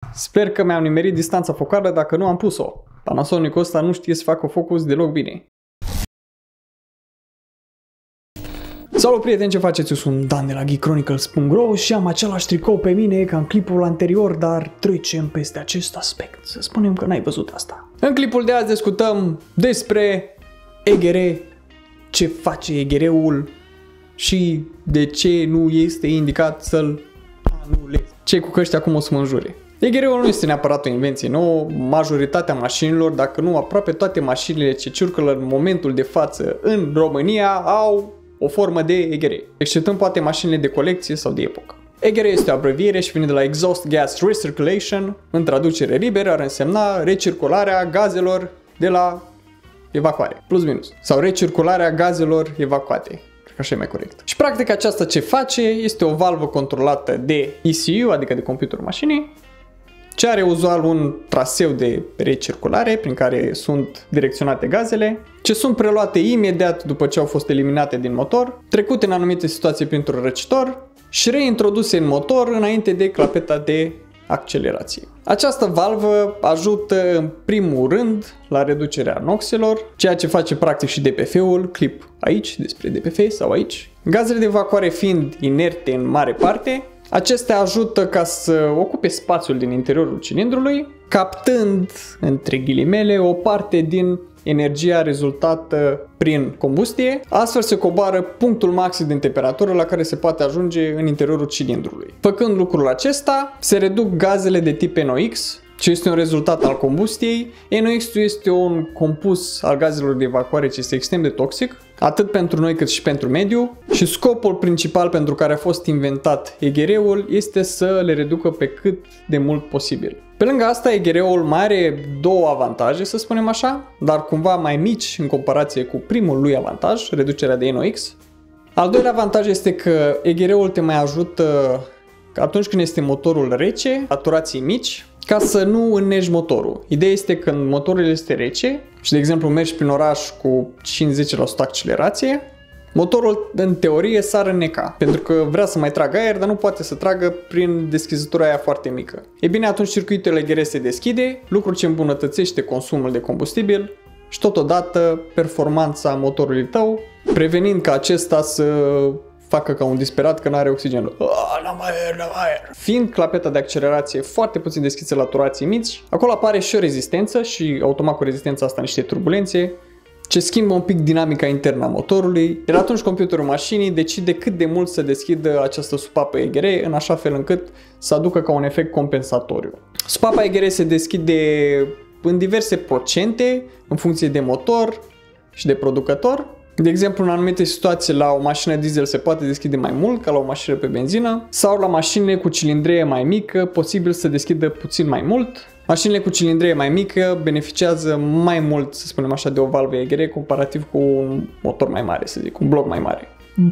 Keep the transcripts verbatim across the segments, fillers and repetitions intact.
Sper că mi-am nimerit distanța focală, dacă nu am pus-o. Panasonic-ul ăsta nu știe să facă focus deloc bine. Salut prieteni, ce faceți? Eu sunt Dan de la Geek Chronicles punct ro și am același tricou pe mine ca în clipul anterior, dar trecem peste acest aspect. Să spunem că n-ai văzut asta. În clipul de azi discutăm despre E G R, ce face E G R-ul și de ce nu este indicat să-l anulezi. Cei cu căști acum o să mă înjure. E G R-ul nu este neapărat o invenție nouă, majoritatea mașinilor, dacă nu aproape toate mașinile ce circulă în momentul de față în România au o formă de E G R, exceptând poate mașinile de colecție sau de epocă. E G R este o abreviere și vine de la Exhaust Gas Recirculation, în traducere liberă ar însemna recircularea gazelor de la evacuare, plus minus, sau recircularea gazelor evacuate. Cred că așa e mai corect. Și practic aceasta ce face este o valvă controlată de E C U, adică de computerul mașinii, ce are uzual un traseu de recirculare prin care sunt direcționate gazele, ce sunt preluate imediat după ce au fost eliminate din motor, trecute în anumite situații printr-un răcitor și reintroduse în motor înainte de clapeta de accelerație. Această valvă ajută în primul rând la reducerea noxelor, ceea ce face practic și D P F-ul, clip aici despre D P F sau aici. Gazele de evacuare fiind inerte în mare parte, acestea ajută ca să ocupe spațiul din interiorul cilindrului, captând, între ghilimele, o parte din energia rezultată prin combustie, astfel se coboară punctul maxim din temperatură la care se poate ajunge în interiorul cilindrului. Făcând lucrul acesta, se reduc gazele de tip N O X, ce este un rezultat al combustiei. N O X este un compus al gazelor de evacuare ce este extrem de toxic, atât pentru noi cât și pentru mediu, și scopul principal pentru care a fost inventat E G R-ul este să le reducă pe cât de mult posibil. Pe lângă asta, E G R-ul mai are două avantaje, să spunem așa, dar cumva mai mici în comparație cu primul lui avantaj, reducerea de N O X. Al doilea avantaj este că E G R-ul te mai ajută atunci când este motorul rece, saturații mici, ca să nu înnești motorul. Ideea este că când motorul este rece și, de exemplu, mergi prin oraș cu cinci la sută accelerație, motorul, în teorie, s-ar înneca, pentru că vrea să mai tragă aer, dar nu poate să tragă prin deschizătura aia foarte mică. E bine, atunci circuitul E G R se deschide, lucru ce îmbunătățește consumul de combustibil și totodată performanța motorului tău, prevenind ca acesta să facă ca un disperat că nu are oxigen. N-am aer, n-am aer. Fiind clapeta de accelerație foarte puțin deschisă la turații mici, acolo apare și o rezistență și automat cu rezistența asta niște turbulențe, ce schimbă un pic dinamica internă a motorului, iar atunci computerul mașinii decide cât de mult să deschidă această supapă E G R în așa fel încât să aducă ca un efect compensatoriu. Supapa E G R se deschide în diverse procente în funcție de motor și de producător. De exemplu, în anumite situații la o mașină diesel se poate deschide mai mult ca la o mașină pe benzină, sau la mașinile cu cilindrie mai mică posibil să deschidă puțin mai mult. Mașinile cu cilindrie mai mică beneficiază mai mult, să spunem așa, de o valvă E G R comparativ cu un motor mai mare, să zic, un bloc mai mare.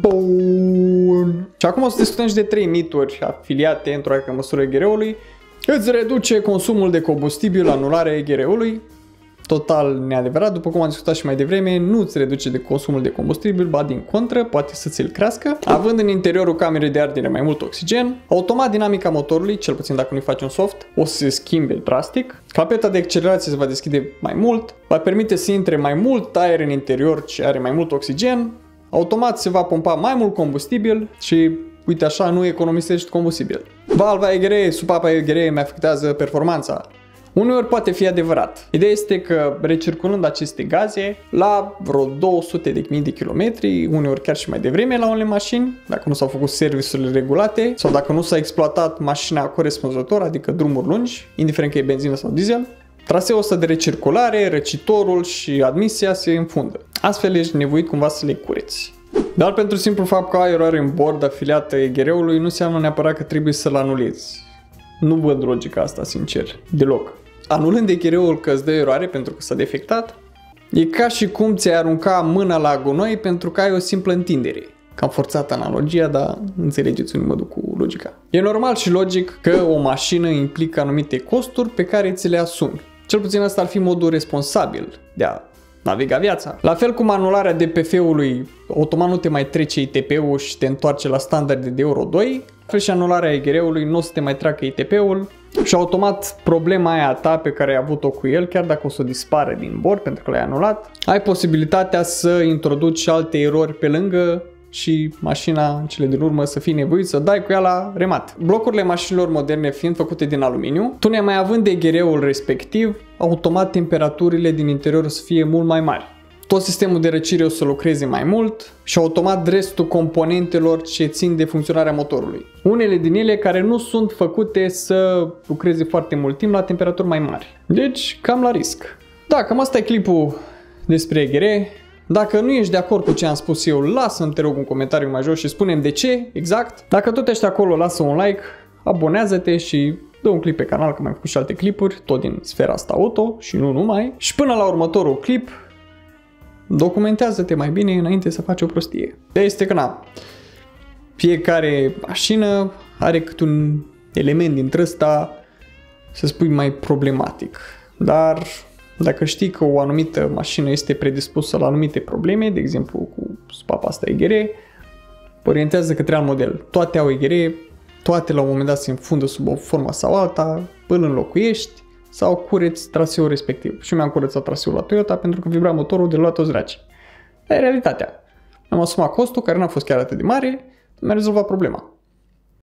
Bun. Și acum o să discutăm și de trei mituri afiliate într-o oarecare măsură E G R-ului. Îți reduce consumul de combustibil, anularea E G R-ului. Total neadevărat, după cum am discutat și mai devreme, nu îți reduce de consumul de combustibil, ba din contră, poate să ți-l crească, având în interiorul camerei de ardere mai mult oxigen. Automat dinamica motorului, cel puțin dacă nu-i faci un soft, o să se schimbe drastic. Clapeta de accelerație se va deschide mai mult, va permite să intre mai mult aer în interior ce are mai mult oxigen. Automat se va pompa mai mult combustibil și uite așa nu economisești combustibil. Valva E G R, supapa E G R îmi afectează performanța. Uneori poate fi adevărat. Ideea este că recirculând aceste gaze la vreo două sute de mii de kilometri, uneori chiar și mai devreme la unele mașini, dacă nu s-au făcut serviciile regulate sau dacă nu s-a exploatat mașina corespunzător, adică drumuri lungi, indiferent că e benzină sau diesel, traseul ăsta de recirculare, răcitorul și admisia se înfundă. Astfel ești nevoit cumva să le cureți. Dar pentru simplu fapt că ai eroare în bord afiliată E G R-ului nu înseamnă neapărat că trebuie să-l anulezi. Nu văd logica asta, sincer, deloc. Anulând E G R-ul că îți dă eroare pentru că s-a defectat, e ca și cum ți-ai arunca mâna la gunoi pentru că ai o simplă întindere. Cam forțată analogia, dar înțelegeți unde mă duc cu logica. E normal și logic că o mașină implică anumite costuri pe care ți le asumi. Cel puțin asta ar fi modul responsabil de a navega viața. La fel cum anularea D P F-ului, automat nu te mai trece I T P-ul și te întoarce la standarde de Euro doi, la fel și anularea E G R-ului, nu o să te mai treacă I T P-ul, Și automat problema aia ta pe care ai avut-o cu el, chiar dacă o să dispare din bord pentru că l-ai anulat, ai posibilitatea să introduci alte erori pe lângă și mașina în cele din urmă să fii nevoit să dai cu ea la remat. Blocurile mașinilor moderne fiind făcute din aluminiu, tu nemai având E G R-ul respectiv, automat temperaturile din interior o să fie mult mai mari. Tot sistemul de răcire o să lucreze mai mult și automat restul componentelor ce țin de funcționarea motorului. Unele din ele care nu sunt făcute să lucreze foarte mult timp la temperaturi mai mari. Deci cam la risc. Da, cam asta e clipul despre E G R. Dacă nu ești de acord cu ce am spus eu, lasă-mi, te rog, un comentariu mai jos și spune-mi de ce exact. Dacă tot ești acolo, lasă un like, abonează-te și dă un clip pe canal, că mai am făcut și alte clipuri, tot din sfera asta auto și nu numai. Și până la următorul clip, documentează-te mai bine înainte să faci o prostie. De este că na, fiecare mașină are câte un element dintre ăsta, să spui, mai problematic. Dar dacă știi că o anumită mașină este predispusă la anumite probleme, de exemplu cu spapa asta E G R, orientează către alt model. Toate au E G R, toate la un moment dat se înfundă sub o formă sau alta, îl înlocuiești sau cureți traseul respectiv. Și eu mi-am curățat traseul la Toyota pentru că vibra motorul de la toți draci. Dar e realitatea. Am asumat costul, care n-a fost chiar atât de mare, mi-a rezolvat problema.